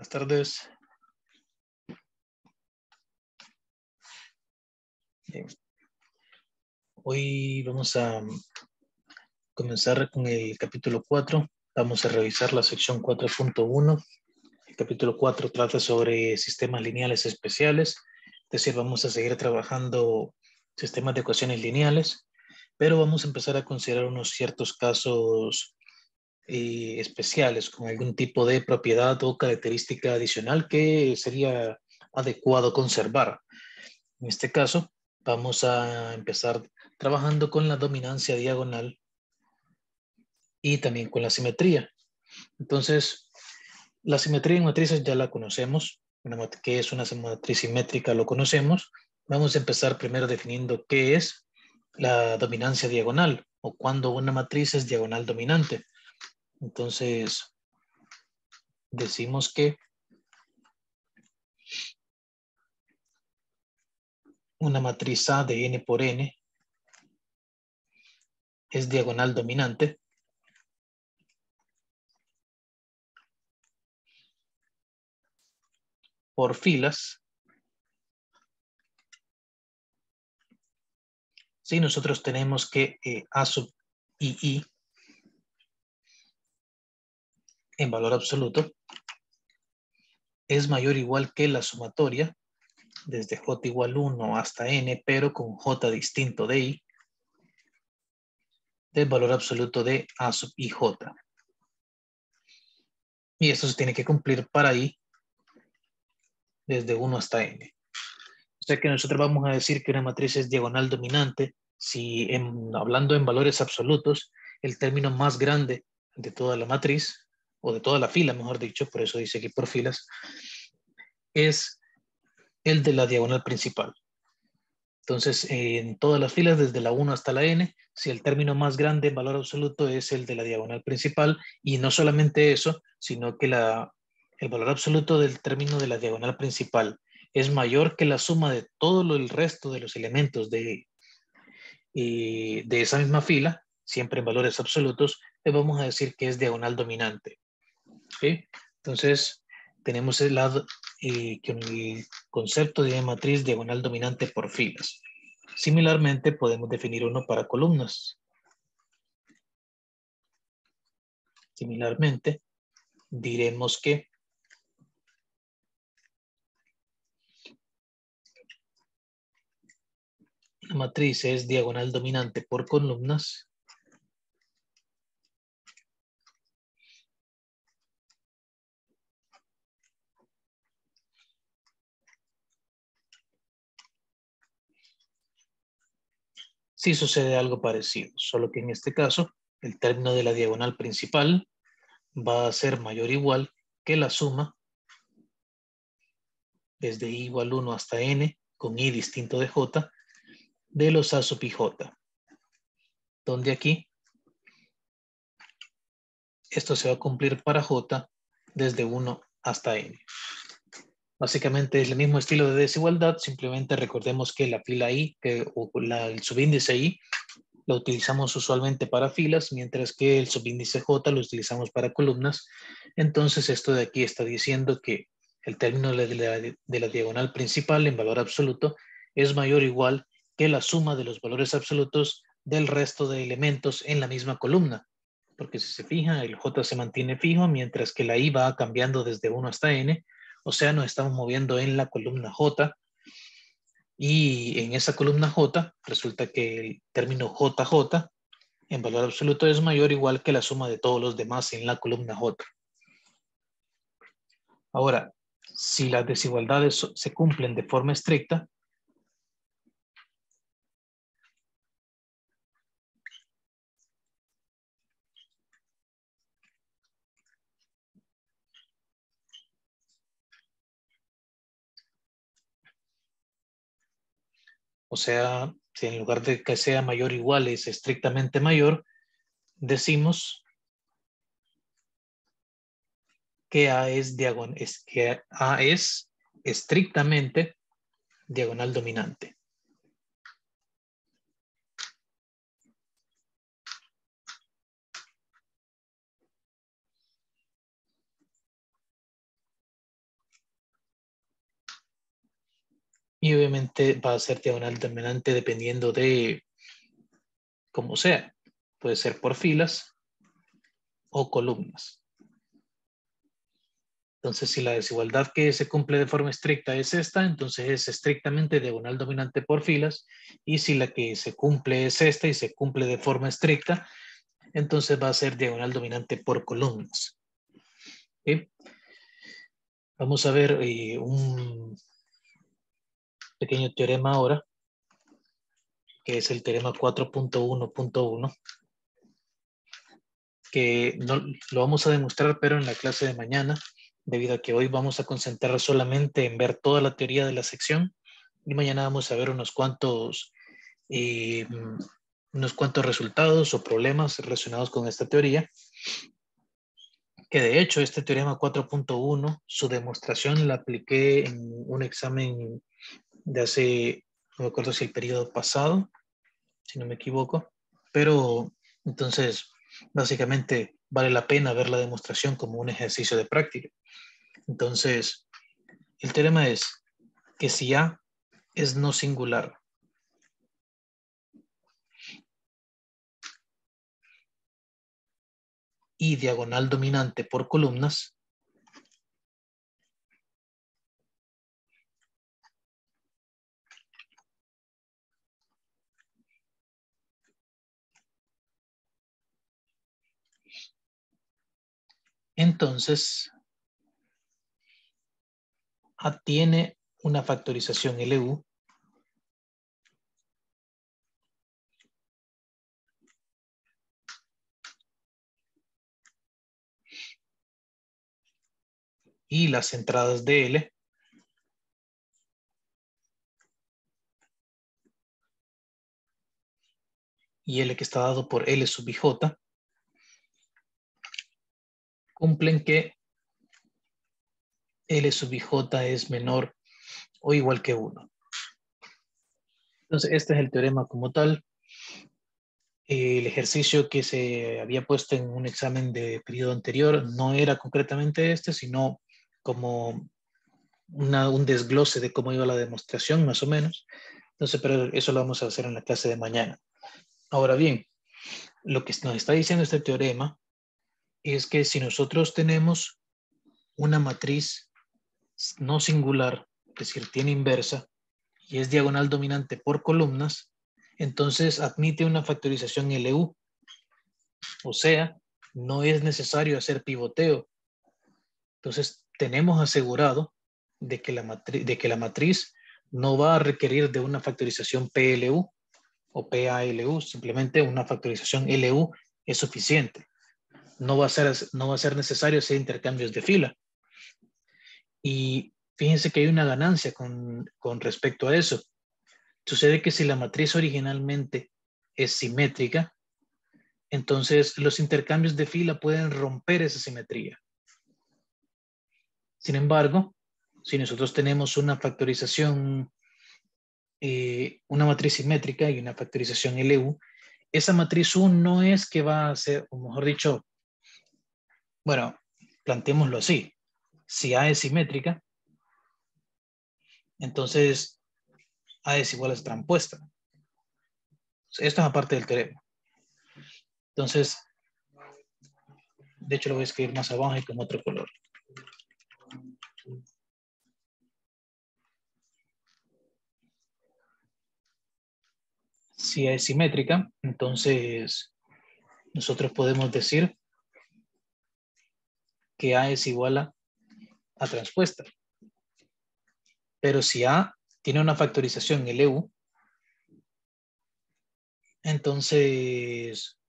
Buenas tardes. Bien. Hoy vamos a comenzar con el capítulo 4. Vamos a revisar la sección 4.1. El capítulo 4 trata sobre sistemas lineales especiales. Es decir, vamos a seguir trabajando sistemas de ecuaciones lineales, pero vamos a empezar a considerar unos ciertos casos especiales con algún tipo de propiedad o característica adicional que sería adecuado conservar. En este caso, vamos a empezar trabajando con la dominancia diagonal y también con la simetría. Entonces, la simetría en matrices ya la conocemos. ¿Qué es una matriz simétrica? Lo conocemos. Vamos a empezar primero definiendo qué es la dominancia diagonal o cuando una matriz es diagonal dominante. Entonces, decimos que una matriz A de n por n es diagonal dominante por filas si nosotros tenemos que A sub I en valor absoluto es mayor o igual que la sumatoria desde j igual 1 hasta n, pero con j distinto de i, del valor absoluto de A sub ij. Y esto se tiene que cumplir para i desde 1 hasta n. O sea que nosotros vamos a decir que una matriz es diagonal dominante si hablando en valores absolutos, el término más grande de toda la matriz, o de toda la fila, mejor dicho, por eso dice aquí por filas, es el de la diagonal principal. Entonces, en todas las filas, desde la 1 hasta la n, si el término más grande en valor absoluto es el de la diagonal principal, y no solamente eso, sino que el valor absoluto del término de la diagonal principal es mayor que la suma de todo el resto de los elementos de esa misma fila, siempre en valores absolutos, le vamos a decir que es diagonal dominante. ¿Okay? Entonces, tenemos el lado con el concepto de matriz diagonal dominante por filas. Similarmente, podemos definir uno para columnas. Similarmente, diremos que la matriz es diagonal dominante por columnas si sucede algo parecido, solo que en este caso el término de la diagonal principal va a ser mayor o igual que la suma desde i igual 1 hasta n con i distinto de j de los a sub ij, donde aquí esto se va a cumplir para j desde 1 hasta n. Básicamente es el mismo estilo de desigualdad, simplemente recordemos que la fila i, el subíndice i, lo utilizamos usualmente para filas, mientras que el subíndice j lo utilizamos para columnas. Entonces esto de aquí está diciendo que el término de la diagonal principal en valor absoluto es mayor o igual que la suma de los valores absolutos del resto de elementos en la misma columna. Porque si se fija, el j se mantiene fijo, mientras que la i va cambiando desde 1 hasta n, o sea, nos estamos moviendo en la columna j, y en esa columna j resulta que el término jj en valor absoluto es mayor o igual que la suma de todos los demás en la columna j. Ahora, si las desigualdades se cumplen de forma estricta, o sea, si en lugar de que sea mayor o igual es estrictamente mayor, decimos que A es estrictamente diagonal dominante. Y obviamente va a ser diagonal dominante dependiendo de cómo sea. Puede ser por filas o columnas. Entonces, si la desigualdad que se cumple de forma estricta es esta, entonces es estrictamente diagonal dominante por filas. Y si la que se cumple es esta y se cumple de forma estricta, entonces va a ser diagonal dominante por columnas. ¿Sí? Vamos a ver un pequeño teorema ahora, que es el teorema 4.1.1, que no, lo vamos a demostrar, pero en la clase de mañana, debido a que hoy vamos a concentrar solamente en ver toda la teoría de la sección, y mañana vamos a ver unos cuantos resultados o problemas relacionados con esta teoría, que de hecho este teorema 4.1, su demostración la apliqué en un examen de hace, no me acuerdo si el periodo pasado, si no me equivoco, pero entonces básicamente vale la pena ver la demostración como un ejercicio de práctica. Entonces, el teorema es que si A es no singular y diagonal dominante por columnas, entonces A tiene una factorización LU y las entradas de L y L que está dado por L sub IJ cumplen que L sub IJ es menor o igual que 1. Entonces, este es el teorema como tal. El ejercicio que se había puesto en un examen de periodo anterior no era concretamente este, sino como un desglose de cómo iba la demostración, más o menos. Entonces, pero eso lo vamos a hacer en la clase de mañana. Ahora bien, lo que nos está diciendo este teorema es que si nosotros tenemos una matriz no singular, es decir, tiene inversa, y es diagonal dominante por columnas, entonces admite una factorización LU. O sea, no es necesario hacer pivoteo. Entonces, tenemos asegurado de que la matriz no va a requerir de una factorización PLU o PALU, simplemente una factorización LU es suficiente. No va a ser necesario hacer intercambios de fila. Y fíjense que hay una ganancia con respecto a eso. Sucede que si la matriz originalmente es simétrica, entonces los intercambios de fila pueden romper esa simetría. Sin embargo, si nosotros tenemos una factorización, una matriz simétrica y una factorización LU, esa matriz U no es que va a ser, o mejor dicho, bueno, planteémoslo así. Si A es simétrica, entonces A es igual a transpuesta. Esto es aparte del teorema. Entonces, de hecho lo voy a escribir más abajo y con otro color. Si A es simétrica, entonces nosotros podemos decir que A es igual a transpuesta. Pero si A tiene una factorización LU, entonces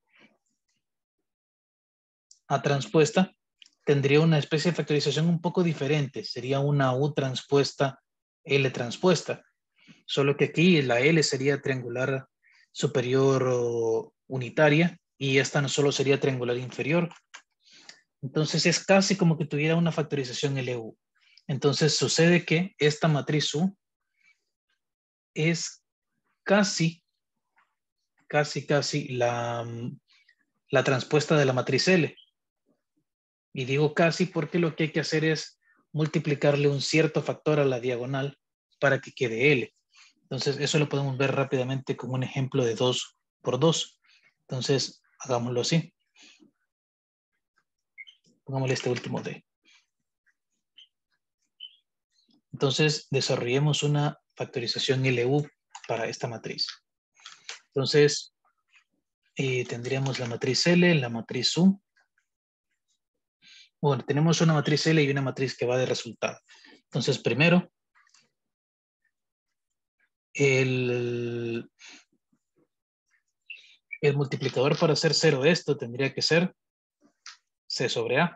A transpuesta tendría una especie de factorización un poco diferente. Sería una U transpuesta L transpuesta. Solo que aquí la L sería triangular superior unitaria y esta no solo sería triangular inferior. Entonces es casi como que tuviera una factorización LU. Entonces sucede que esta matriz U es casi la transpuesta de la matriz L. Y digo casi porque lo que hay que hacer es multiplicarle un cierto factor a la diagonal para que quede L. Entonces, eso lo podemos ver rápidamente con un ejemplo de 2 por 2. Entonces, hagámoslo así. Pongámosle este último D. Entonces, desarrollemos una factorización LU para esta matriz. Entonces, tendríamos la matriz L, la matriz U. Bueno, tenemos una matriz L y una matriz que va de resultado. Entonces, primero, el multiplicador para hacer 0 de esto tendría que ser C sobre A.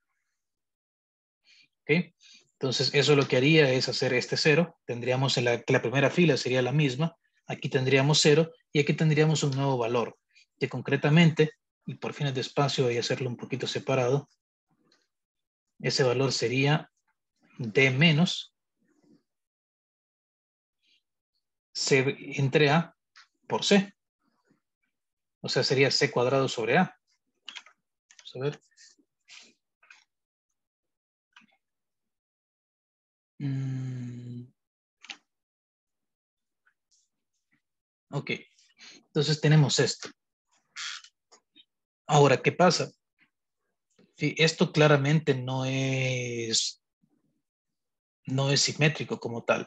¿Ok? Entonces, eso lo que haría es hacer este 0. Tendríamos que la primera fila sería la misma. Aquí tendríamos 0 y aquí tendríamos un nuevo valor. Que concretamente, y por fines de espacio voy a hacerlo un poquito separado, ese valor sería D menos C entre A por C. O sea, sería C cuadrado sobre A. Vamos a ver. Ok. Entonces tenemos esto. Ahora, ¿qué pasa? Sí, esto claramente no es simétrico como tal.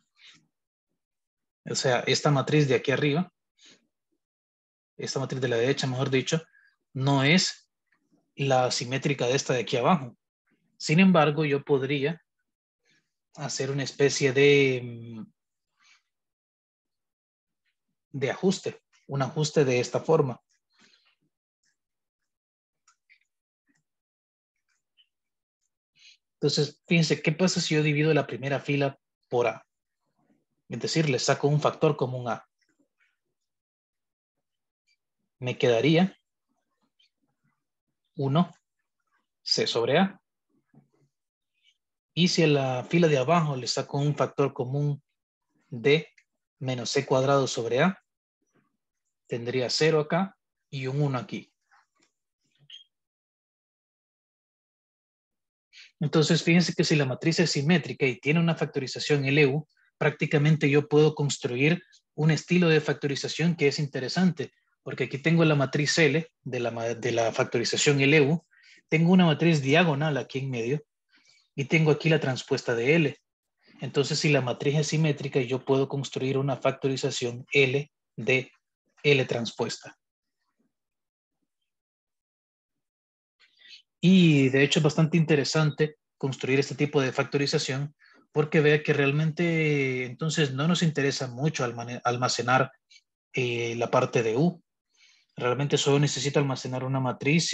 O sea, esta matriz de aquí arriba, esta matriz de la derecha, mejor dicho, no es la simétrica de esta de aquí abajo. Sin embargo, yo podría hacer una especie de ajuste, un ajuste de esta forma. Entonces, fíjense, ¿qué pasa si yo divido la primera fila por A? Es decir, le saco un factor común A. Me quedaría 1 C sobre A. Y si a la fila de abajo le saco un factor común D menos C cuadrado sobre A, tendría 0 acá y un 1 aquí. Entonces, fíjense que si la matriz es simétrica y tiene una factorización LU, prácticamente yo puedo construir un estilo de factorización que es interesante, porque aquí tengo la matriz L de la factorización LU, tengo una matriz diagonal aquí en medio y tengo aquí la transpuesta de L. Entonces, si la matriz es simétrica, yo puedo construir una factorización L de L transpuesta. Y de hecho es bastante interesante construir este tipo de factorización porque vea que realmente entonces no nos interesa mucho almacenar la parte de U. Realmente solo necesito almacenar una matriz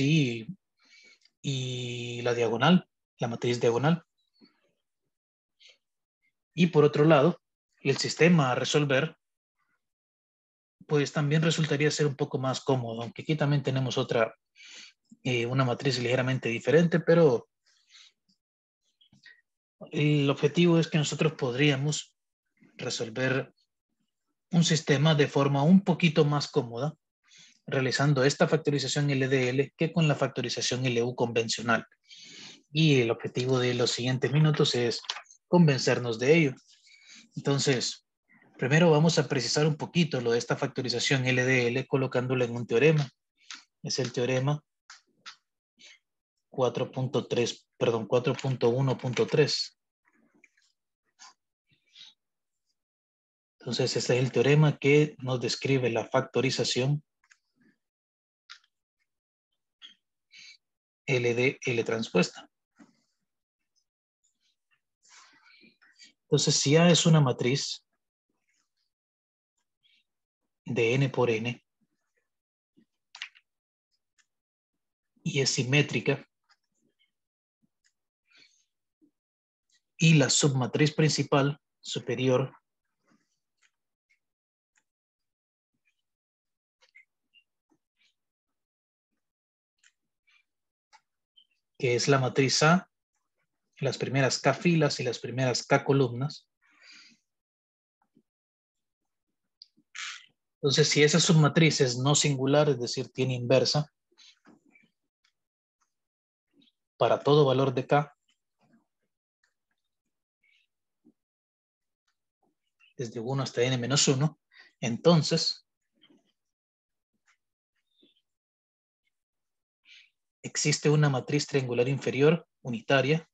y la diagonal, la matriz diagonal. Y por otro lado, el sistema a resolver pues también resultaría ser un poco más cómodo, aunque aquí también tenemos una matriz ligeramente diferente, pero el objetivo es que nosotros podríamos resolver un sistema de forma un poquito más cómoda, realizando esta factorización LDL que con la factorización LU convencional. Y el objetivo de los siguientes minutos es convencernos de ello. Entonces, primero vamos a precisar un poquito lo de esta factorización LDL colocándolo en un teorema. Es el teorema 4.1.3. Entonces, este es el teorema que nos describe la factorización LDL transpuesta. Entonces, si A es una matriz de n por n y es simétrica, y la submatriz principal superior que es la matriz A, las primeras K filas y las primeras K columnas. Entonces, si esa submatriz es no singular, es decir, tiene inversa, para todo valor de K, desde 1 hasta n menos 1, entonces existe una matriz triangular inferior unitaria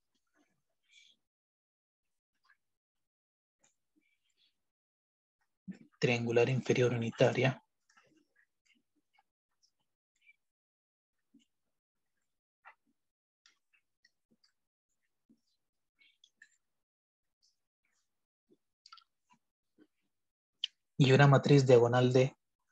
y una matriz diagonal de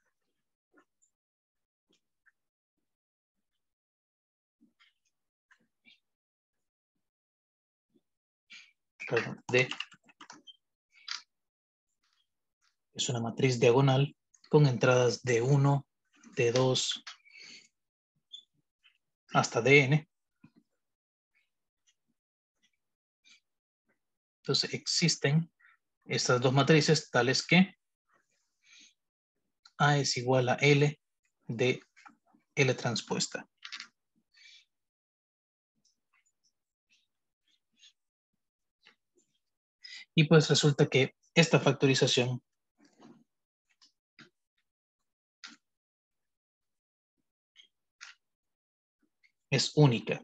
es una matriz diagonal con entradas de 1, de 2 hasta dn. Entonces existen estas dos matrices tales que A es igual a L de L transpuesta. Y pues resulta que esta factorización es única.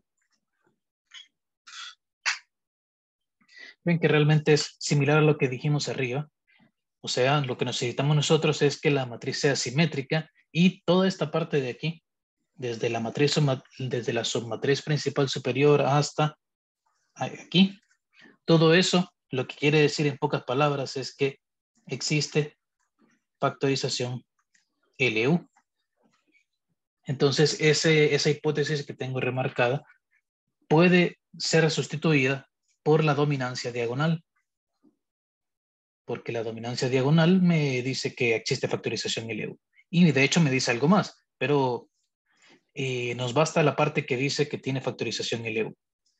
Ven que realmente es similar a lo que dijimos arriba. O sea, lo que necesitamos nosotros es que la matriz sea simétrica y toda esta parte de aquí, desde la submatriz principal superior hasta aquí, todo eso, lo que quiere decir en pocas palabras es que existe factorización LU. Entonces, esa hipótesis que tengo remarcada puede ser sustituida por la dominancia diagonal, porque la dominancia diagonal me dice que existe factorización LU. Y de hecho me dice algo más, pero nos basta la parte que dice que tiene factorización LU.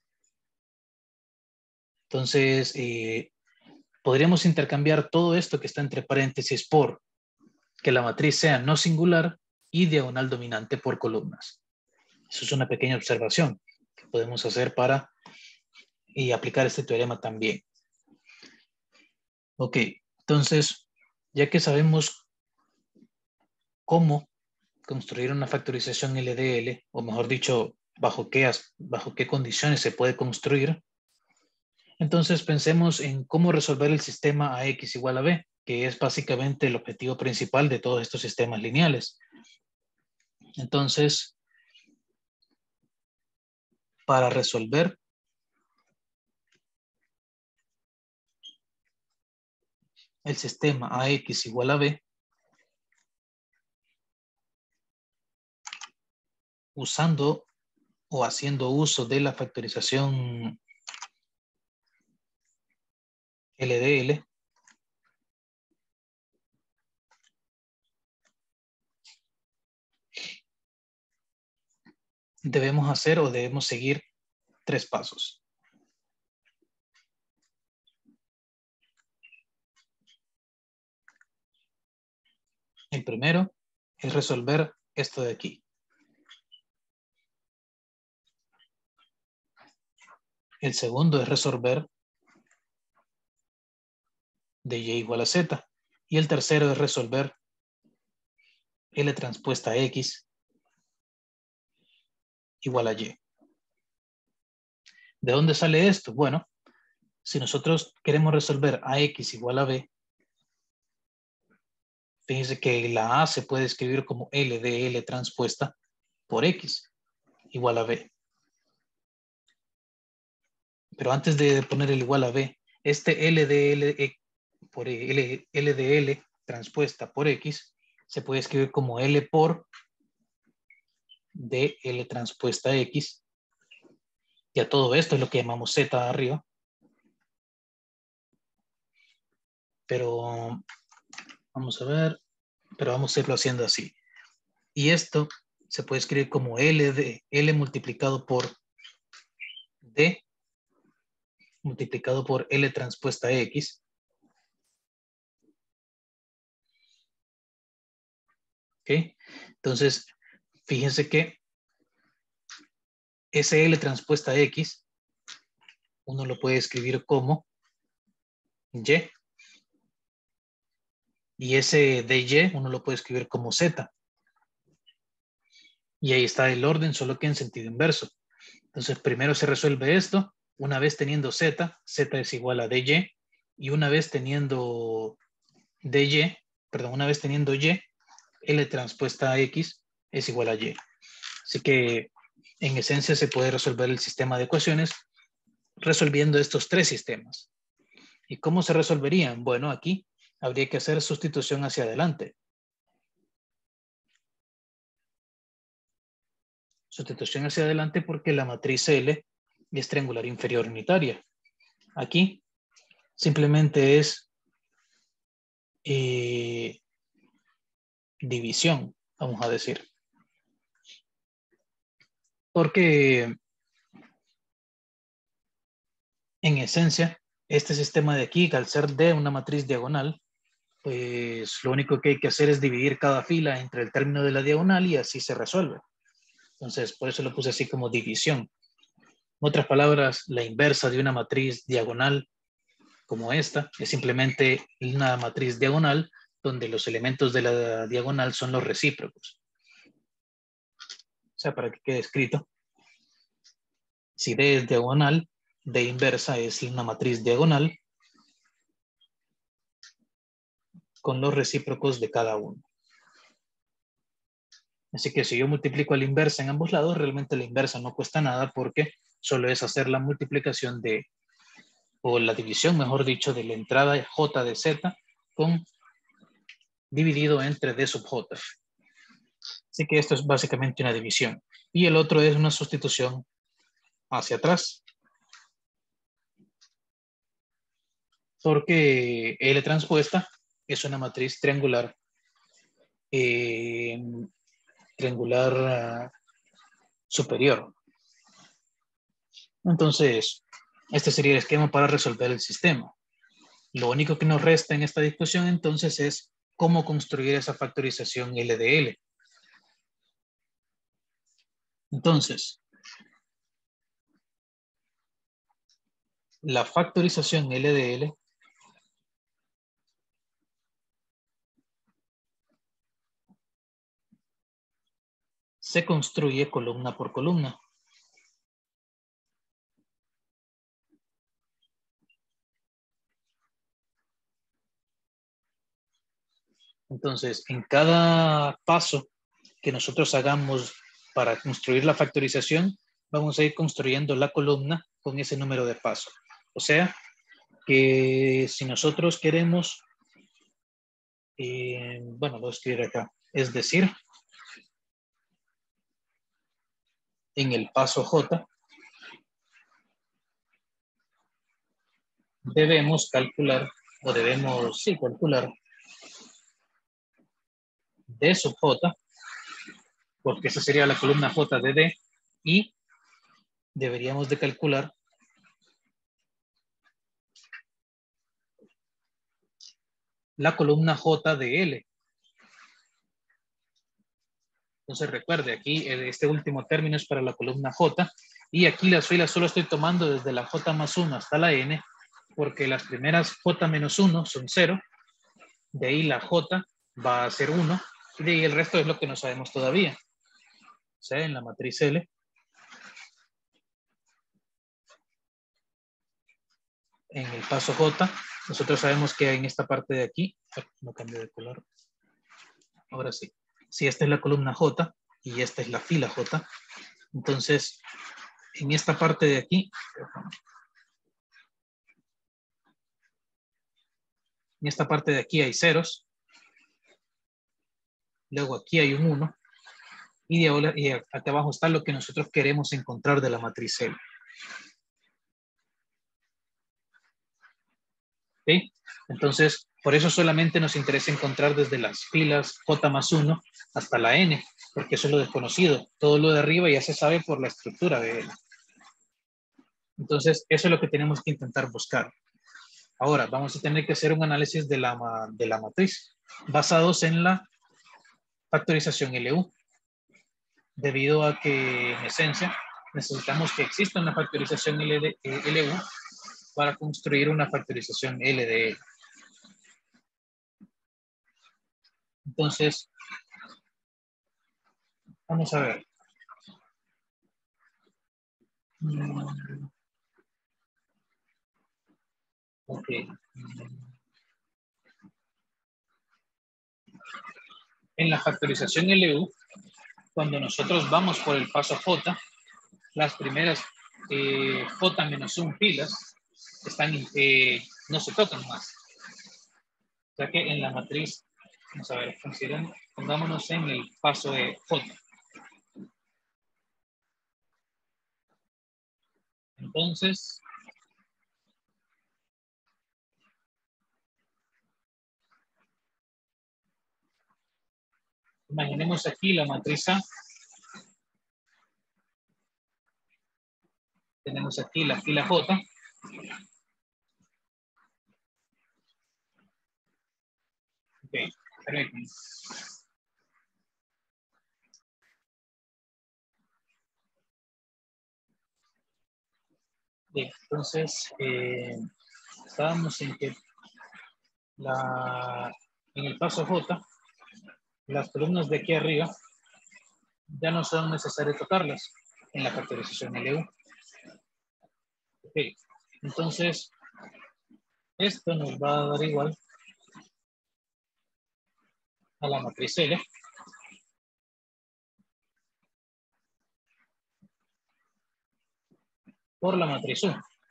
Entonces, podríamos intercambiar todo esto que está entre paréntesis por que la matriz sea no singular y diagonal dominante por columnas. Eso es una pequeña observación que podemos hacer para aplicar este teorema también. Ok, entonces, ya que sabemos cómo construir una factorización LDL, o mejor dicho, bajo qué condiciones se puede construir, entonces pensemos en cómo resolver el sistema AX igual a B, que es básicamente el objetivo principal de todos estos sistemas lineales. Entonces, para resolver el sistema AX igual a B, usando o haciendo uso de la factorización LDL, debemos seguir 3 pasos. El primero es resolver esto de aquí. El segundo es resolver de y igual a z. Y el tercero es resolver L transpuesta X igual a Y. ¿De dónde sale esto? Bueno, si nosotros queremos resolver AX igual a B, fíjense que la A se puede escribir como L de L transpuesta por X igual a B. Pero antes de poner el igual a B, este L de L por L de L transpuesta por X se puede escribir como L por de L transpuesta X. Y a todo esto es lo que llamamos Z arriba. Pero vamos a ver, pero vamos a irlo haciendo así. Y esto se puede escribir como L de L multiplicado por D multiplicado por L transpuesta X. ¿Ok? Entonces, fíjense que ese L transpuesta X uno lo puede escribir como Y Y ese dy uno lo puede escribir como z. Y ahí está el orden, solo que en sentido inverso. Entonces primero se resuelve esto. Una vez teniendo z, z es igual a dy. Y una vez teniendo dy, perdón, una vez teniendo y, L transpuesta a X es igual a Y. Así que en esencia se puede resolver el sistema de ecuaciones resolviendo estos tres sistemas. ¿Y cómo se resolverían? Bueno, aquí habría que hacer sustitución hacia adelante. Sustitución hacia adelante porque la matriz L es triangular inferior unitaria. Aquí simplemente es división, vamos a decir. Porque en esencia, este sistema de aquí, al ser de una matriz diagonal, pues lo único que hay que hacer es dividir cada fila entre el término de la diagonal y así se resuelve. Entonces, por eso lo puse así como división. En otras palabras, la inversa de una matriz diagonal como esta es simplemente una matriz diagonal donde los elementos de la diagonal son los recíprocos. O sea, para que quede escrito, si D es diagonal, D inversa es una matriz diagonal con los recíprocos de cada uno. Así que si yo multiplico a la inversa en ambos lados, realmente la inversa no cuesta nada porque solo es hacer la multiplicación de, o la división, mejor dicho, de la entrada j de z con dividido entre d sub j. Así que esto es básicamente una división. Y el otro es una sustitución hacia atrás. Porque L transpuesta es una matriz triangular superior. Entonces, este sería el esquema para resolver el sistema. Lo único que nos resta en esta discusión entonces es cómo construir esa factorización L de L. Entonces, la factorización L de L se construye columna por columna. Entonces, en cada paso que nosotros hagamos para construir la factorización, vamos a ir construyendo la columna con ese número de pasos. O sea, que si nosotros queremos, bueno, voy a escribir acá, es decir, en el paso J, debemos calcular, o debemos, sí, calcular D sub J, porque esa sería la columna J de D, y deberíamos de calcular la columna J de L. Entonces recuerde, aquí este último término es para la columna J, y aquí las filas solo estoy tomando desde la J más 1 hasta la N, porque las primeras J menos 1 son 0, de ahí la J va a ser 1, y de ahí el resto es lo que no sabemos todavía. O sea, en la matriz L, en el paso J, nosotros sabemos que en esta parte de aquí, no cambié de color, ahora sí, si esta es la columna J y esta es la fila J, entonces en esta parte de aquí, en esta parte de aquí hay ceros, luego aquí hay un 1, y acá abajo está lo que nosotros queremos encontrar de la matriz L. ¿Sí? Entonces, por eso solamente nos interesa encontrar desde las filas J más 1 hasta la N, porque eso es lo desconocido. Todo lo de arriba ya se sabe por la estructura de L. Entonces, eso es lo que tenemos que intentar buscar. Ahora, vamos a tener que hacer un análisis de la matriz, basados en la factorización LU, debido a que, en esencia, necesitamos que exista una factorización LU para construir una factorización L de L. Entonces, vamos a ver. Ok. En la factorización LU, cuando nosotros vamos por el paso J, las primeras J menos 1 pilas están, no se tocan más. O sea que en la matriz, vamos a ver, pongámonos en el paso de J. Entonces, imaginemos aquí la matriz A. Tenemos aquí la fila J. Ok, permítanme. Bien, entonces, estábamos en que en el paso J, las columnas de aquí arriba ya no son necesarias tocarlas en la factorización LU. Ok, entonces, esto nos va a dar igual a la matriz L por la matriz U.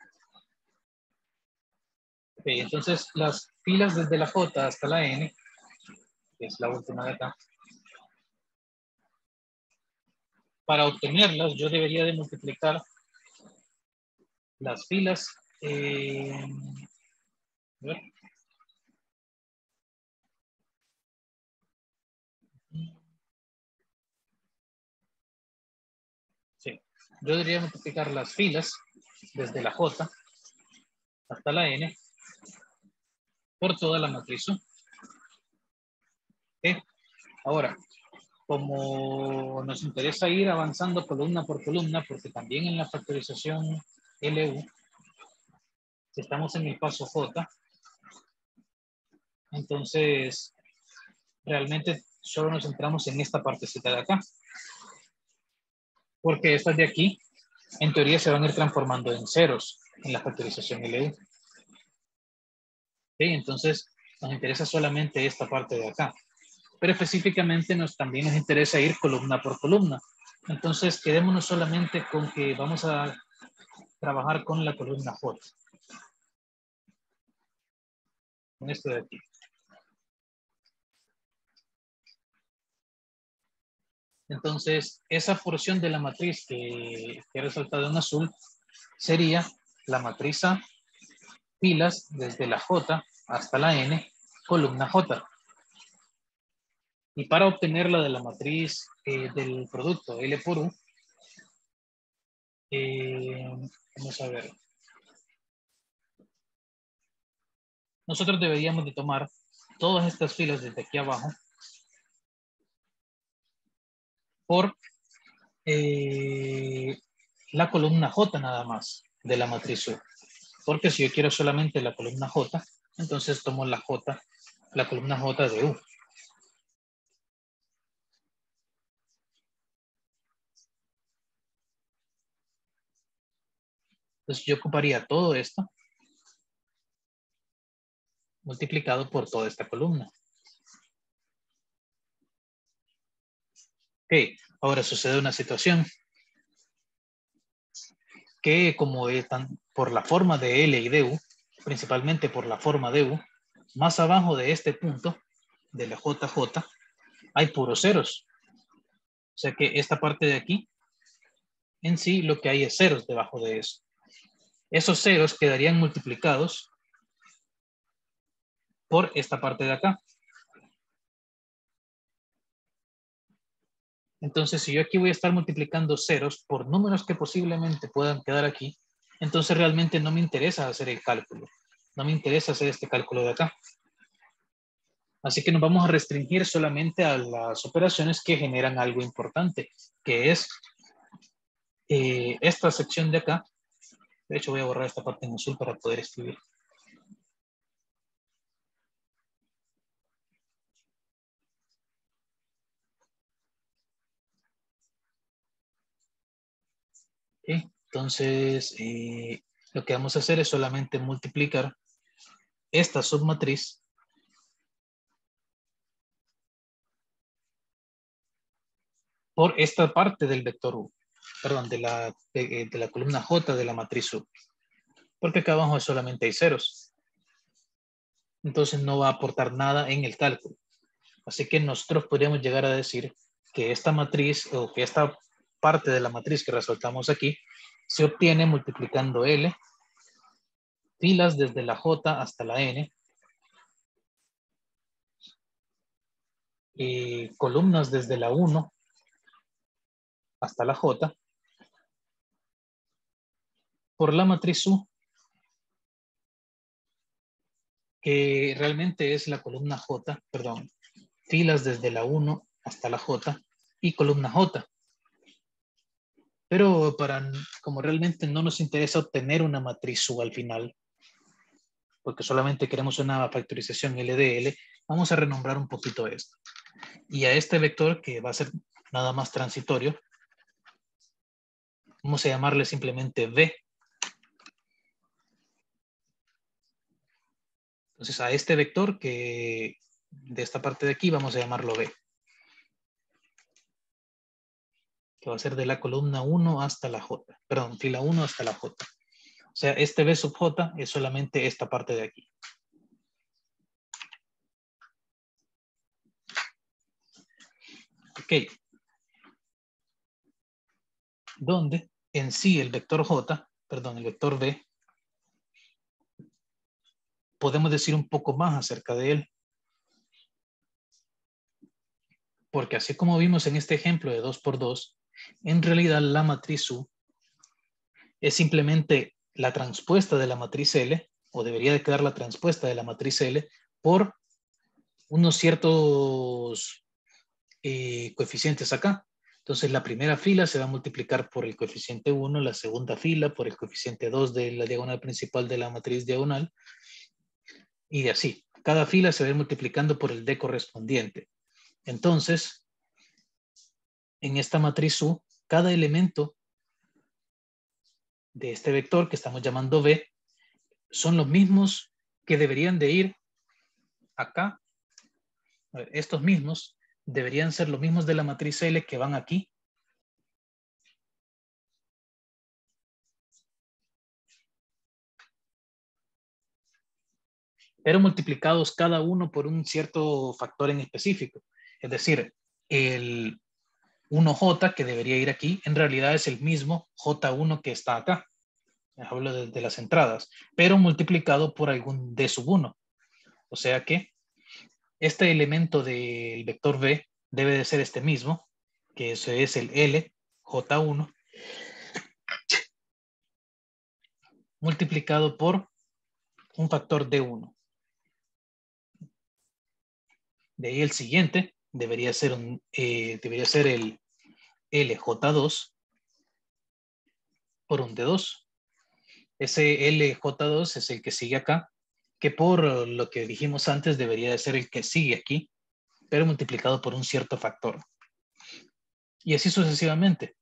Ok, entonces las filas desde la J hasta la N, que es la última de acá, para obtenerlas yo debería de multiplicar las filas, a ver. Sí, yo debería multiplicar las filas desde la J hasta la N por toda la matriz U. ¿Okay? Ahora, como nos interesa ir avanzando columna por columna, porque también en la factorización LU, si estamos en el paso J, entonces realmente solo nos centramos en esta partecita de acá, porque estas de aquí, en teoría, se van a ir transformando en ceros en la factorización LU. ¿Okay? Entonces, nos interesa solamente esta parte de acá. Pero específicamente también nos interesa ir columna por columna. Entonces, quedémonos solamente con que vamos a trabajar con la columna J. Con esto de aquí. Entonces, esa porción de la matriz que he resaltado en azul sería la matriz A, filas desde la J hasta la N, columna J. Y para obtener la de la matriz del producto L por U, vamos a ver. Nosotros deberíamos de tomar todas estas filas desde aquí abajo por la columna J nada más de la matriz U. Porque si yo quiero solamente la columna J, entonces tomo la columna J de U. Entonces yo ocuparía todo esto multiplicado por toda esta columna. Ok, ahora sucede una situación que como están por la forma de L y de U, principalmente por la forma de U, más abajo de este punto, de la JJ, hay puros ceros. O sea que esta parte de aquí, en sí, lo que hay es ceros debajo de eso. Esos ceros quedarían multiplicados por esta parte de acá. Entonces, si yo aquí voy a estar multiplicando ceros por números que posiblemente puedan quedar aquí, entonces realmente no me interesa hacer el cálculo. No me interesa hacer este cálculo de acá. Así que nos vamos a restringir solamente a las operaciones que generan algo importante, que es esta sección de acá. De hecho, voy a borrar esta parte en azul para poder escribir. ¿Ok? Entonces, lo que vamos a hacer es solamente multiplicar esta submatriz por esta parte del vector U, perdón, de la columna J de la matriz U, porque acá abajo solamente hay ceros. Entonces no va a aportar nada en el cálculo. Así que nosotros podríamos llegar a decir que esta matriz o que esta parte de la matriz que resaltamos aquí se obtiene multiplicando L, filas desde la J hasta la N, y columnas desde la 1 hasta la J, por la matriz U, que realmente es la columna J, perdón, filas desde la 1 hasta la J y columna J. Pero como realmente no nos interesa obtener una matriz U al final, porque solamente queremos una factorización LDL, vamos a renombrar un poquito esto. Y a este vector, que va a ser nada más transitorio, vamos a llamarle simplemente V. Entonces a este vector que de esta parte de aquí vamos a llamarlo V, que va a ser de la columna 1 hasta la J, perdón, fila 1 hasta la J. O sea, este V sub J es solamente esta parte de aquí. Ok. Donde en sí el vector J, perdón, el vector V, podemos decir un poco más acerca de él. Porque así como vimos en este ejemplo de 2 por 2, en realidad la matriz U es simplemente la transpuesta de la matriz L, o debería de quedar la transpuesta de la matriz L, por unos ciertos coeficientes acá. Entonces la primera fila se va a multiplicar por el coeficiente 1, la segunda fila por el coeficiente 2 de la diagonal principal de la matriz diagonal, y de así. Cada fila se va a ir multiplicando por el D correspondiente. Entonces, en esta matriz U, cada elemento de este vector que estamos llamando V son los mismos que deberían de ir acá. Estos mismos deberían ser los mismos de la matriz L que van aquí. Pero multiplicados cada uno por un cierto factor en específico. Es decir, el 1J que debería ir aquí, en realidad es el mismo J1 que está acá. Hablo de las entradas, pero multiplicado por algún D sub 1. O sea que este elemento del vector V debe de ser este mismo, que ese es el L, J1, multiplicado por un factor D1. De ahí el siguiente debería ser el LJ2 por un D2. Ese LJ2 es el que sigue acá, que por lo que dijimos antes debería de ser el que sigue aquí, pero multiplicado por un cierto factor. Y así sucesivamente.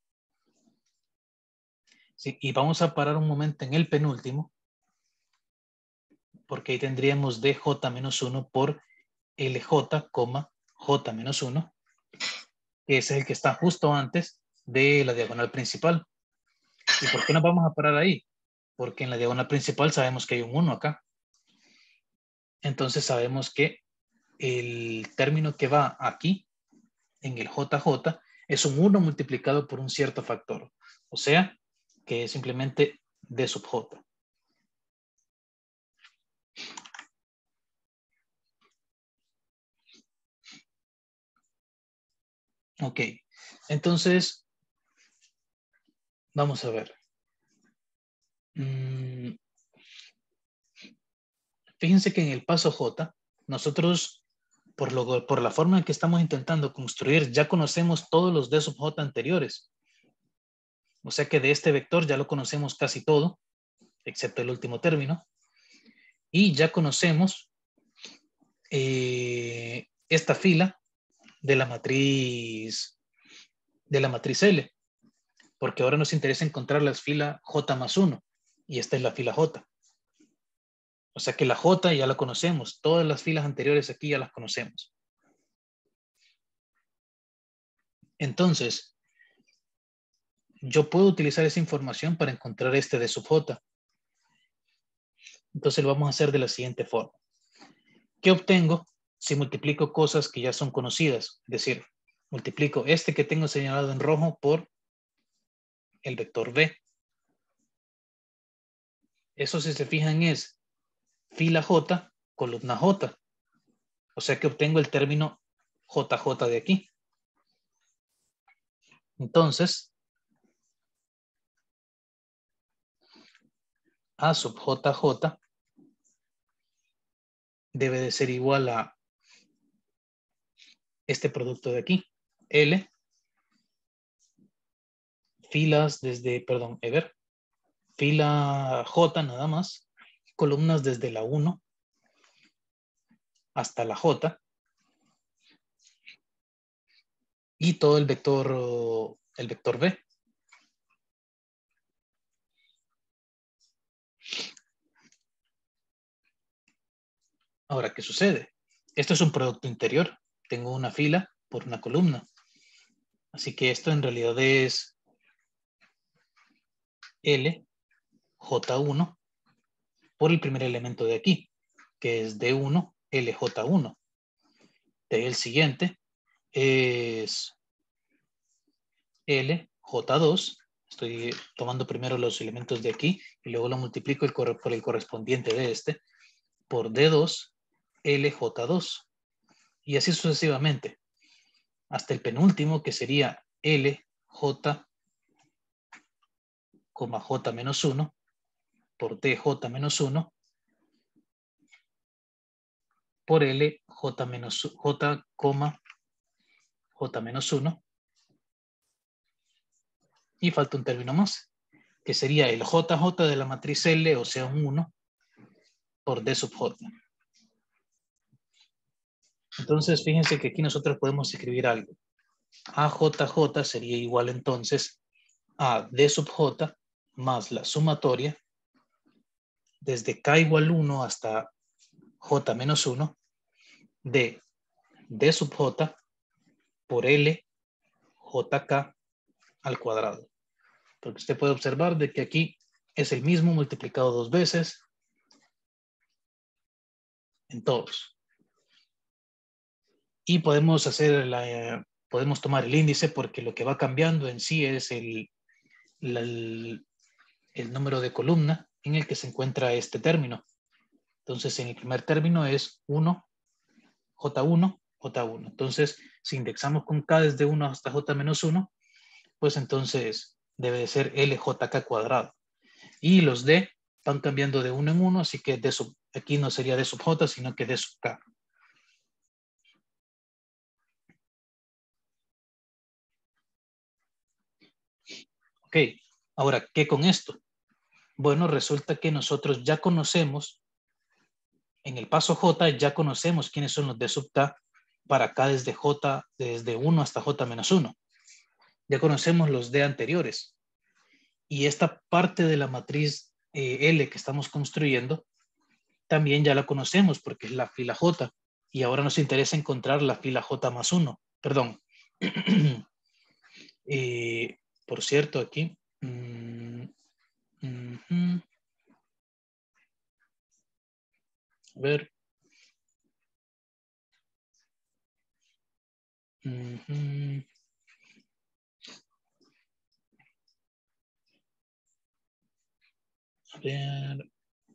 Sí, y vamos a parar un momento en el penúltimo, porque ahí tendríamos DJ-1 por LJ, J-1, que es el que está justo antes de la diagonal principal. ¿Y por qué nos vamos a parar ahí? Porque en la diagonal principal sabemos que hay un 1 acá. Entonces sabemos que el término que va aquí, en el JJ, es un 1 multiplicado por un cierto factor. O sea, que es simplemente D sub J. Ok, entonces, vamos a ver. Fíjense que en el paso J, nosotros, por la forma en que estamos intentando construir, ya conocemos todos los D sub J anteriores. O sea que de este vector ya lo conocemos casi todo, excepto el último término. Y ya conocemos esta fila de la matriz L. porque ahora nos interesa encontrar la fila J más 1, y esta es la fila J. O sea que la J ya la conocemos, todas las filas anteriores aquí ya las conocemos. Entonces, yo puedo utilizar esa información para encontrar este de sub J. Entonces lo vamos a hacer de la siguiente forma. ¿Qué obtengo si multiplico cosas que ya son conocidas? Es decir, multiplico este que tengo señalado en rojo por el vector B. Eso, si se fijan, es fila J, columna J. O sea que obtengo el término JJ de aquí. Entonces, A sub JJ debe de ser igual a este producto de aquí. L, filas desde, perdón, fila J nada más, columnas desde la 1 hasta la J, y todo el vector B. Ahora, ¿qué sucede? Esto es un producto interior. Tengo una fila por una columna. Así que esto en realidad es L, J1 por el primer elemento de aquí, que es D1, LJ1. De ahí el siguiente es LJ2. Estoy tomando primero los elementos de aquí y luego lo multiplico por el correspondiente de este por D2, LJ2. Y así sucesivamente. Hasta el penúltimo, que sería LJ, J menos 1 por DJ menos 1 por L, J menos J, J menos 1. Y falta un término más, que sería el JJ de la matriz L, o sea, un 1, por D sub J. Entonces, fíjense que aquí nosotros podemos escribir algo. AJJ sería igual entonces a D sub J más la sumatoria desde K igual 1 hasta J menos 1 de D sub J por L JK al cuadrado. Porque usted puede observar de que aquí es el mismo multiplicado dos veces en todos. Y podemos podemos tomar el índice, porque lo que va cambiando en sí es el número de columna en el que se encuentra este término. Entonces, en el primer término es 1, J1, J1. Entonces, si indexamos con K desde 1 hasta J menos 1, pues entonces debe de ser LJK cuadrado. Y los D van cambiando de 1 en 1, así que aquí no sería D sub J, sino que D sub K. Ok, ahora, ¿qué con esto? Bueno, resulta que nosotros ya conocemos, en el paso J, ya conocemos quiénes son los D sub K para acá desde J, desde 1 hasta J menos 1. Ya conocemos los D anteriores. Y esta parte de la matriz L que estamos construyendo, también ya la conocemos porque es la fila J. Y ahora nos interesa encontrar la fila J más 1. Perdón. Por cierto, aquí. A ver. A ver.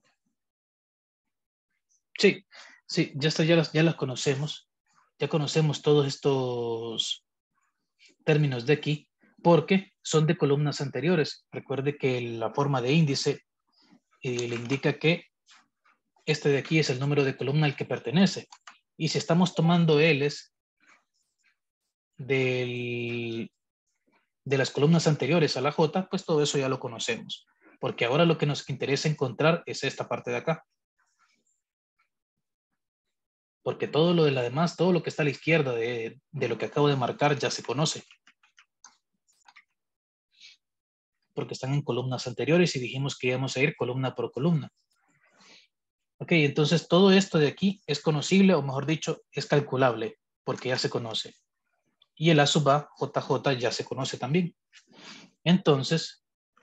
Sí, sí, ya las conocemos. Ya conocemos todos estos términos de aquí porque son de columnas anteriores. Recuerde que la forma de índice le indica que este de aquí es el número de columna al que pertenece. Y si estamos tomando L's de las columnas anteriores a la J, pues todo eso ya lo conocemos. Porque ahora lo que nos interesa encontrar es esta parte de acá. Porque todo lo de la demás, todo lo que está a la izquierda de lo que acabo de marcar ya se conoce. porque están en columnas anteriores y dijimos que íbamos a ir columna por columna. Ok, entonces todo esto de aquí es conocible, o mejor dicho, es calculable, porque ya se conoce. Y el A sub A, JJ, ya se conoce también. Entonces,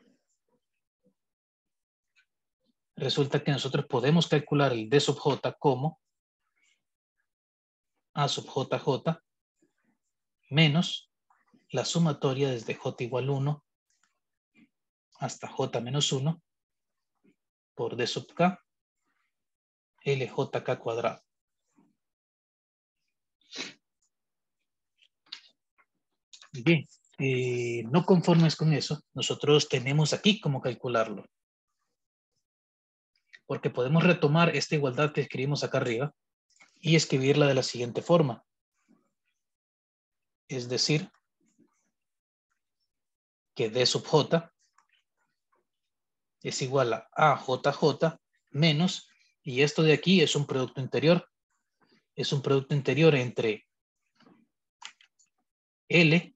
resulta que nosotros podemos calcular el D sub J como A sub JJ menos la sumatoria desde J igual 1 hasta J menos 1 por D sub K LJK cuadrado. Bien, no conformes con eso, nosotros tenemos aquí cómo calcularlo. Porque podemos retomar esta igualdad que escribimos acá arriba y escribirla de la siguiente forma. Es decir, que D sub J es igual a AJJ menos, y esto de aquí es un producto interior. Es un producto interior entre L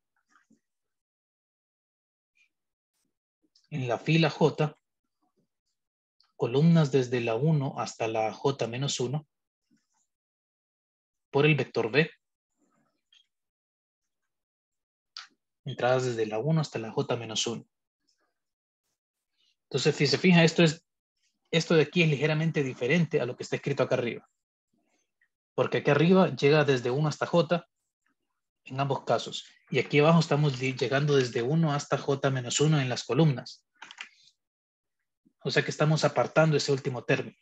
en la fila J, columnas desde la 1 hasta la J menos 1, por el vector B, entradas desde la 1 hasta la J menos 1. Entonces, si se fija, esto de aquí es ligeramente diferente a lo que está escrito acá arriba. Porque aquí arriba llega desde 1 hasta J en ambos casos. Y aquí abajo estamos llegando desde 1 hasta J menos 1 en las columnas. O sea que estamos apartando ese último término.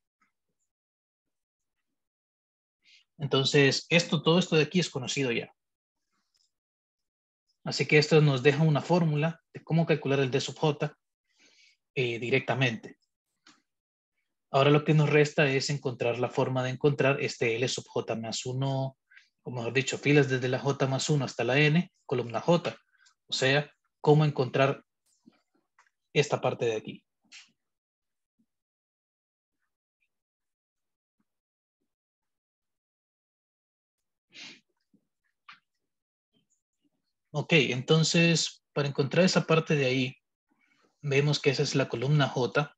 Entonces, todo esto de aquí es conocido ya. Así que esto nos deja una fórmula de cómo calcular el D sub J directamente. Ahora lo que nos resta es encontrar la forma de encontrar este L sub J más 1, o mejor dicho, filas desde la J más 1 hasta la N, columna J. O sea, cómo encontrar esta parte de aquí. Ok, entonces, para encontrar esa parte de ahí, vemos que esa es la columna J.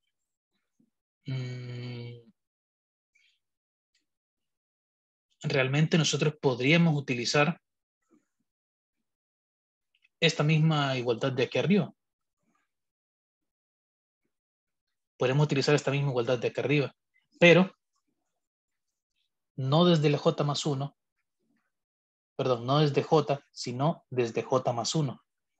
Realmente nosotros podríamos utilizar esta misma igualdad de aquí arriba. Podemos utilizar esta misma igualdad de aquí arriba, pero no desde la J más 1, perdón, no desde J, sino desde J más 1.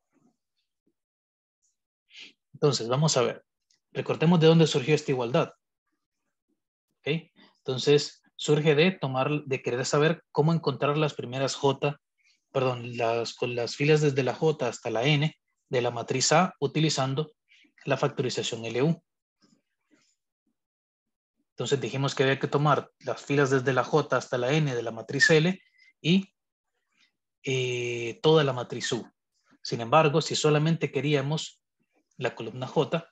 Entonces, vamos a ver. Recordemos de dónde surgió esta igualdad. ¿Ok? Entonces, surge de querer saber cómo encontrar las primeras J, perdón, con las filas desde la J hasta la N de la matriz A utilizando la factorización LU. Entonces dijimos que había que tomar las filas desde la J hasta la N de la matriz L y toda la matriz U. Sin embargo, si solamente queríamos la columna J,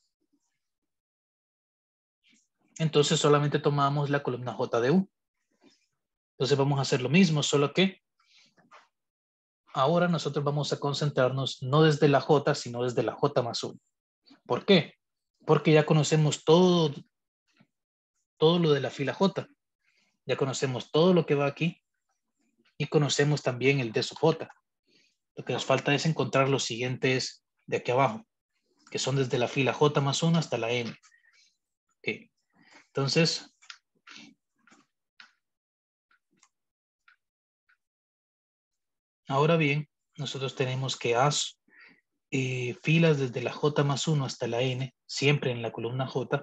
entonces solamente tomamos la columna J de U. Entonces vamos a hacer lo mismo, solo que ahora nosotros vamos a concentrarnos no desde la J, sino desde la J más 1. ¿Por qué? Porque ya conocemos todo lo de la fila J. Ya conocemos todo lo que va aquí y conocemos también el D sub J. Lo que nos falta es encontrar los siguientes de aquí abajo, que son desde la fila J más 1 hasta la N. Okay. Entonces, ahora bien, nosotros tenemos que filas desde la J más 1 hasta la N, siempre en la columna J,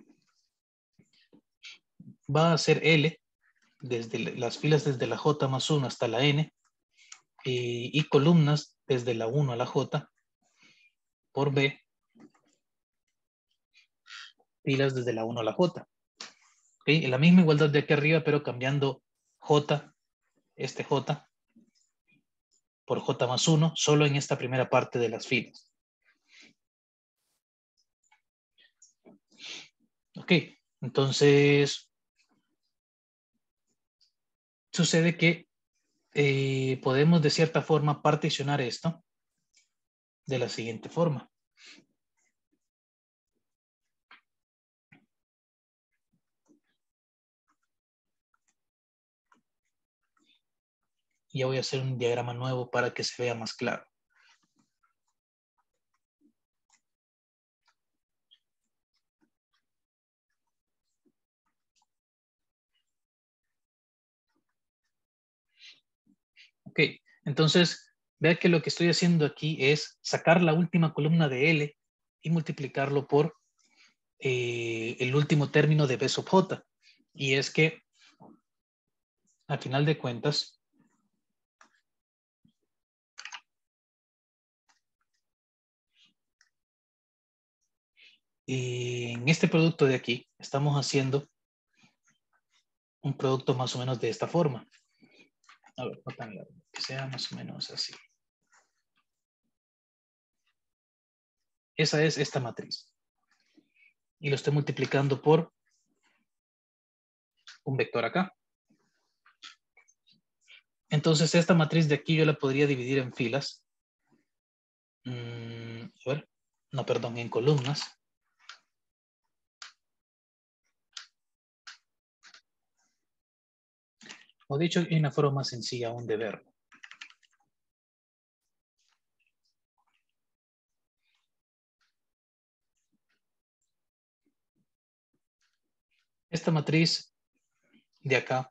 va a ser L, desde las filas desde la J más 1 hasta la N, y columnas desde la 1 a la J, por B, filas desde la 1 a la J. ¿Okay? La misma igualdad de aquí arriba, pero cambiando J, este J, por J más 1, solo en esta primera parte de las filas. Ok, entonces sucede que podemos de cierta forma particionar esto de la siguiente forma. Ya voy a hacer un diagrama nuevo para que se vea más claro. Ok, entonces vea que lo que estoy haciendo aquí es sacar la última columna de L y multiplicarlo por el último término de B sub J. Y es que, al final de cuentas, en este producto de aquí estamos haciendo un producto más o menos de esta forma. A ver, no tan largo, que sea más o menos así. Esa es esta matriz. Y lo estoy multiplicando por un vector acá. Entonces esta matriz de aquí yo la podría dividir en filas. A ver, no, perdón, en columnas. O dicho, hay una forma más sencilla aún de verlo. Esta matriz de acá,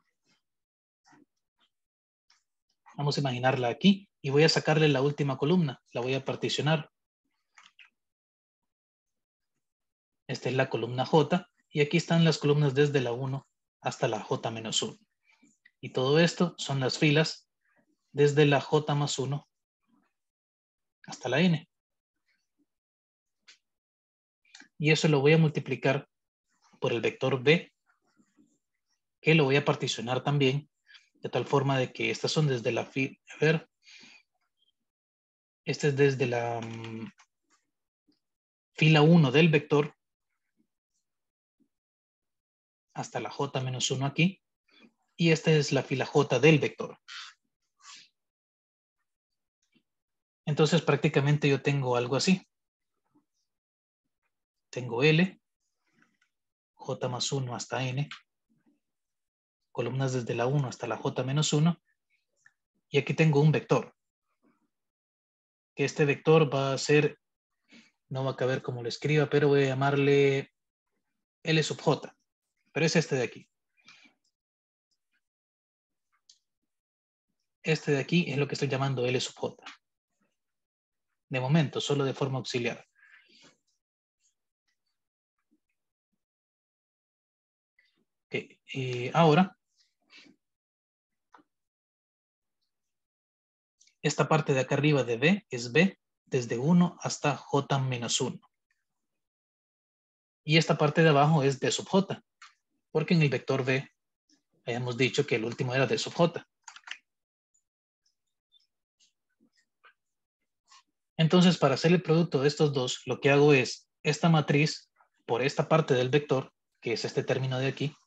vamos a imaginarla aquí y voy a sacarle la última columna. La voy a particionar. Esta es la columna J y aquí están las columnas desde la 1 hasta la J menos 1. Y todo esto son las filas desde la J más 1 hasta la N. Y eso lo voy a multiplicar por el vector B, que lo voy a particionar también, de tal forma de que estas son desde la fila, a ver, este es desde la fila 1 del vector hasta la J menos 1 aquí, y esta es la fila J del vector. Entonces prácticamente yo tengo algo así. Tengo L, J más 1 hasta N, columnas desde la 1 hasta la J menos 1, y aquí tengo un vector. Que este vector va a ser, no va a caber como lo escriba, pero voy a llamarle L sub J, pero es este de aquí. Este de aquí es lo que estoy llamando L sub J. De momento, solo de forma auxiliar. Okay. Ahora, esta parte de acá arriba de B es B desde 1 hasta J menos 1. Y esta parte de abajo es D sub J, porque en el vector B habíamos dicho que el último era D sub J. Entonces, para hacer el producto de estos dos, lo que hago es esta matriz por esta parte del vector, que es este término de aquí,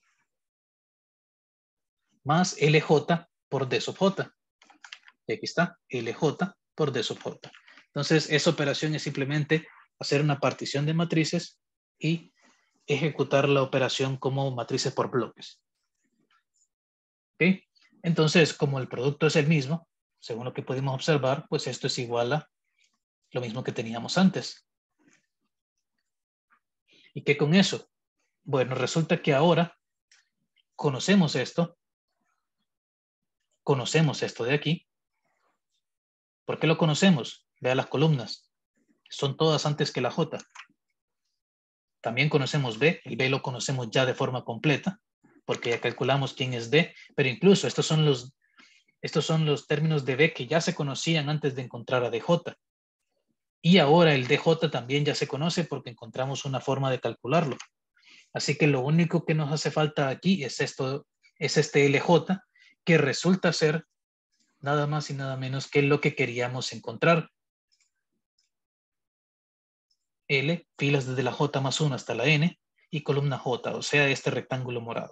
más LJ por D sub J. Y aquí está, LJ por D sub J. Entonces, esa operación es simplemente hacer una partición de matrices y ejecutar la operación como matrices por bloques. ¿Ok? Entonces, como el producto es el mismo, según lo que pudimos observar, pues esto es igual a lo mismo que teníamos antes. ¿Y qué con eso? Bueno, resulta que ahora conocemos esto de aquí. ¿Por qué lo conocemos? Vea las columnas. Son todas antes que la J. También conocemos B. El B lo conocemos ya de forma completa, porque ya calculamos quién es D. Pero incluso estos son los términos de B que ya se conocían antes de encontrar a DJ. Y ahora el DJ también ya se conoce porque encontramos una forma de calcularlo. Así que lo único que nos hace falta aquí es este LJ, que resulta ser nada más y nada menos que lo que queríamos encontrar. L, filas desde la J más 1 hasta la N, y columna J, o sea, este rectángulo morado.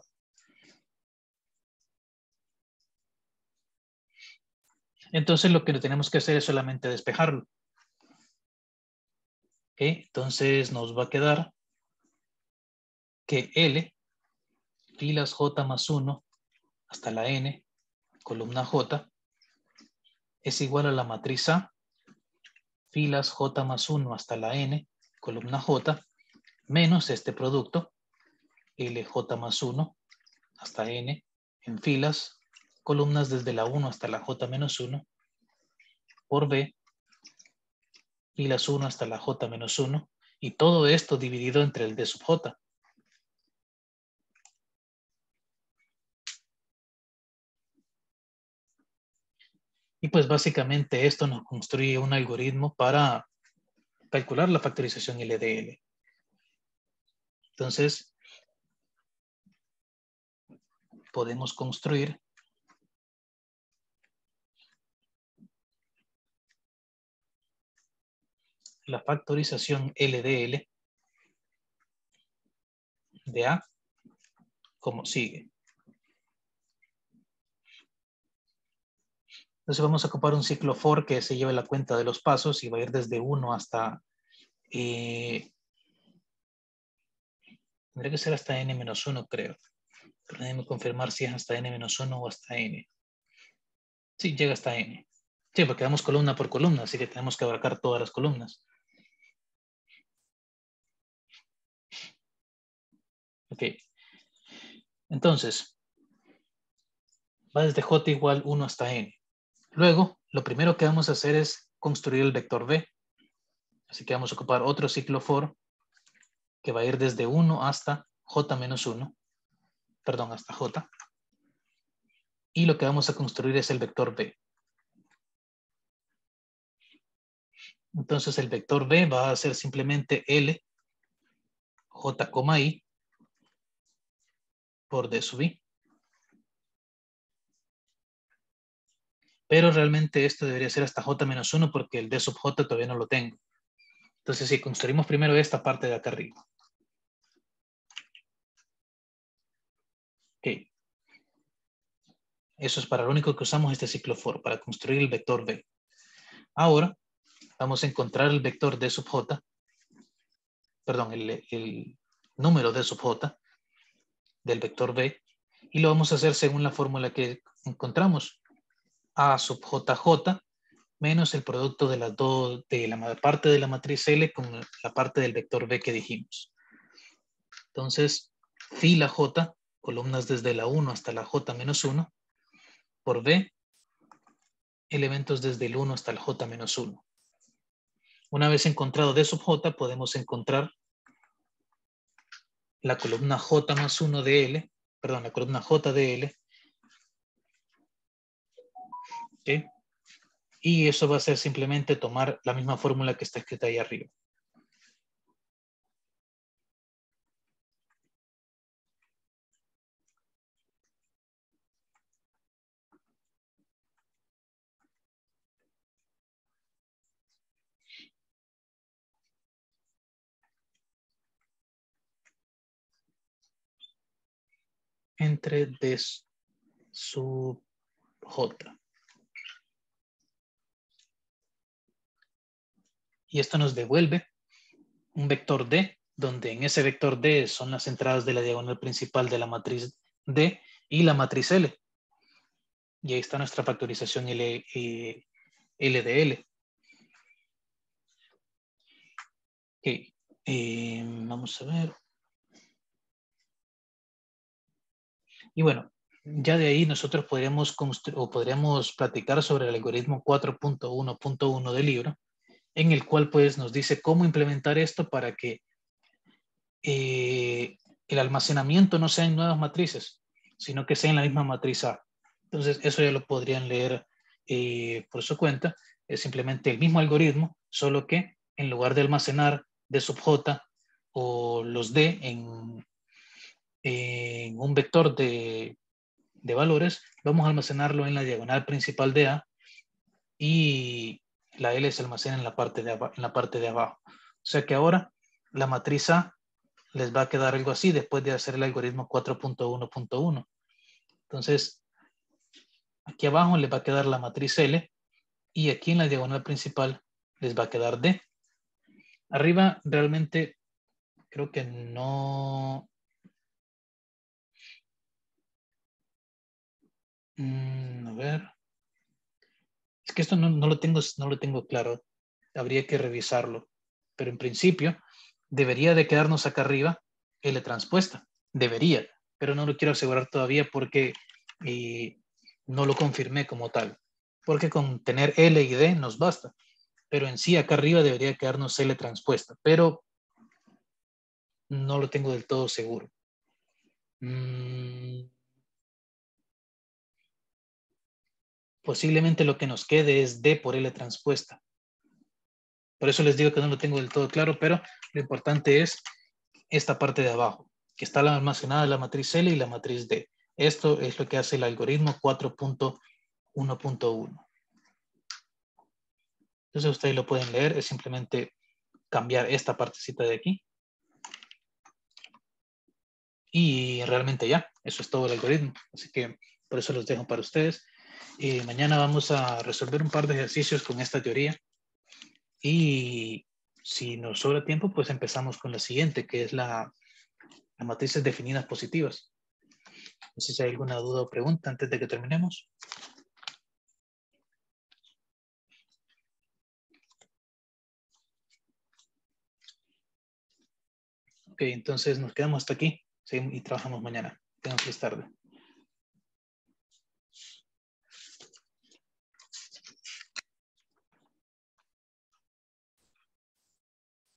Entonces lo que tenemos que hacer es solamente despejarlo. ¿Okay? Entonces nos va a quedar que L, filas J más 1 hasta la N, columna J, es igual a la matriz A, filas J más 1 hasta la N, columna J, menos este producto, LJ más 1 hasta N, en filas, columnas desde la 1 hasta la J menos 1, por B, filas 1 hasta la J menos 1, y todo esto dividido entre el D sub J. Y pues básicamente esto nos construye un algoritmo para calcular la factorización LDL. Entonces, podemos construir la factorización LDL de A como sigue. Entonces vamos a ocupar un ciclo for que se lleve la cuenta de los pasos y va a ir desde 1 hasta... tendría que ser hasta n-1, creo. Pero déjenme confirmar si es hasta n-1 o hasta n. Sí, llega hasta n. Sí, porque damos columna por columna, así que tenemos que abarcar todas las columnas. Ok. Entonces, va desde j igual 1 hasta n. Luego, lo primero que vamos a hacer es construir el vector b. Así que vamos a ocupar otro ciclo for que va a ir desde 1 hasta j menos 1. Perdón, hasta j. Y lo que vamos a construir es el vector b. Entonces el vector b va a ser simplemente L, j, i, por d sub i. Pero realmente esto debería ser hasta j menos 1 porque el d sub j todavía no lo tengo. Entonces si construimos primero esta parte de acá arriba. Ok. Eso es para lo único que usamos este ciclo for, para construir el vector b. Ahora vamos a encontrar el vector d sub j, perdón, el número d sub j del vector b, y lo vamos a hacer según la fórmula que encontramos. A sub jj menos el producto de las dos, de la parte de la matriz L con la parte del vector b que dijimos. Entonces, fila j, columnas desde la 1 hasta la j menos 1, por b, elementos desde el 1 hasta el j menos 1. Una vez encontrado d sub j, podemos encontrar la columna j más 1 de L, perdón, la columna j de L. ¿Okay? Y eso va a ser simplemente tomar la misma fórmula que está escrita ahí arriba. Entre d sub j. Y esto nos devuelve un vector D, donde en ese vector D son las entradas de la diagonal principal de la matriz D y la matriz L. Y ahí está nuestra factorización L de L. Okay. Vamos a ver. Y bueno, ya de ahí nosotros podríamos platicar sobre el algoritmo 4.1.1 del libro, en el cual pues nos dice cómo implementar esto para que el almacenamiento no sea en nuevas matrices, sino que sea en la misma matriz A. Entonces eso ya lo podrían leer por su cuenta. Es simplemente el mismo algoritmo, solo que en lugar de almacenar D sub J o los D en un vector de valores, vamos a almacenarlo en la diagonal principal de A y la L se almacena en la parte de abajo. O sea que ahora la matriz A les va a quedar algo así después de hacer el algoritmo 4.1.1. Entonces, aquí abajo les va a quedar la matriz L y aquí en la diagonal principal les va a quedar D. Arriba realmente creo que no... A ver. Es que esto no lo tengo claro. Habría que revisarlo. Pero en principio, debería de quedarnos acá arriba L transpuesta. Debería, pero no lo quiero asegurar todavía porque no lo confirmé como tal. Porque con tener L y D nos basta. Pero en sí acá arriba debería quedarnos L transpuesta. Pero no lo tengo del todo seguro. Posiblemente lo que nos quede es D por L transpuesta. Por eso les digo que no lo tengo del todo claro, pero lo importante es esta parte de abajo, que está almacenada la matriz L y la matriz D. Esto es lo que hace el algoritmo 4.1.1. Entonces ustedes lo pueden leer, es simplemente cambiar esta partecita de aquí. Y realmente ya, eso es todo el algoritmo. Así que por eso los dejo para ustedes. Mañana vamos a resolver un par de ejercicios con esta teoría. Y si nos sobra tiempo, pues empezamos con la siguiente, que es las matrices definidas positivas. No sé si hay alguna duda o pregunta antes de que terminemos. Ok, entonces nos quedamos hasta aquí y trabajamos mañana. Tengan feliz tarde.